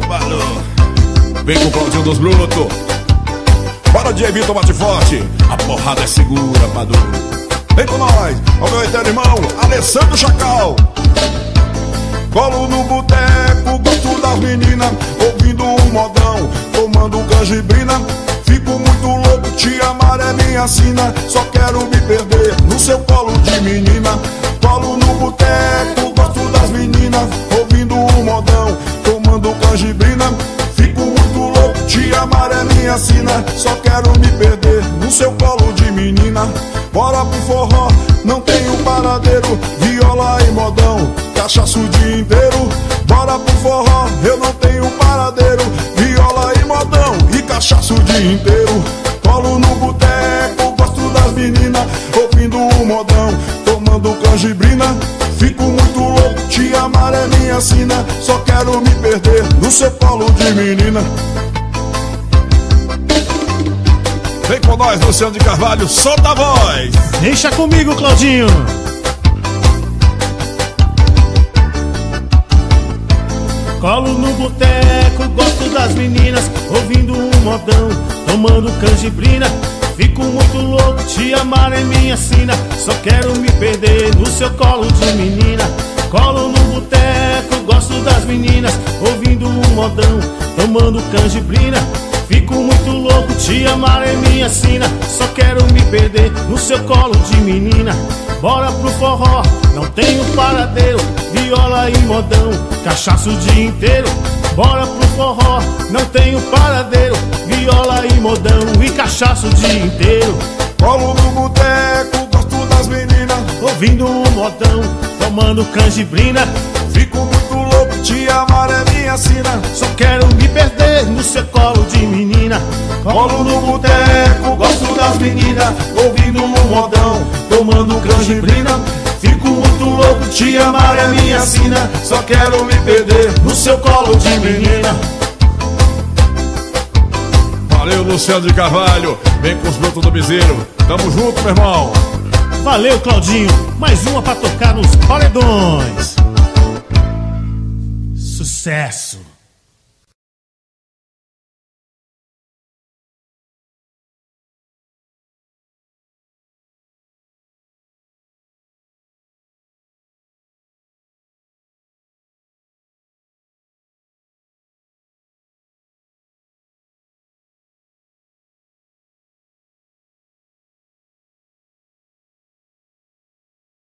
Valeu. Vem com o Claudinho dos Brutos. Bora de Vitor bate forte. A porrada é segura, Maduro. Vem com nós, ao meu eterno irmão Alessandro Chacal. Colo no boteco, gosto das meninas, ouvindo um modão, tomando canjibrina. Fico muito louco, te amar é minha sina. Só quero me perder no seu colo de menina. Colo no boteco, gosto das meninas, ouvindo um modão, tomando canjibrina. Fico muito louco, te amar é minha sina. Só quero me perder no seu colo de menina. Bora pro forró, não tenho paradeiro, viola e modão, cachaça o dia inteiro. Bora pro forró, eu não tenho paradeiro, viola e modão e cachaça o dia inteiro. Colo no boteco, gosto das meninas, ouvindo um modão, tomando canjibrina. Fico muito louco, te amar é minha sina. Só quero me perder no seu colo de menina. Vem com nós, Luciano de Carvalho, solta a voz. Deixa comigo, Claudinho. Colo no boteco, gosto das meninas, ouvindo um modão, tomando canjibrina. Fico muito louco, te amar é minha sina. Só quero me perder no seu colo de menina. Colo no boteco, gosto das meninas, ouvindo um modão, tomando canjibrina. Fico muito louco, te amar é minha sina. Só quero me perder no seu colo de menina. Bora pro forró, não tenho paradeiro, viola e modão, cachaça o dia inteiro. Bora pro forró, não tenho paradeiro, viola e modão e cachaça o dia inteiro. Colo no boteco, gosto das meninas, ouvindo um modão, tomando canjibrina. Fico muito louco, te amar é minha sina. Só quero me perder no seu colo de menina. Colo no boteco, gosto das meninas, ouvindo um modão, tomando canjibrina. Fico muito louco, te amar é minha sina. Só quero me perder no seu colo de menina. Valeu, Luciano de Carvalho. Vem com os brotos do Bezerro. Tamo junto, meu irmão. Valeu, Claudinho. Mais uma pra tocar nos paredões. Sucesso!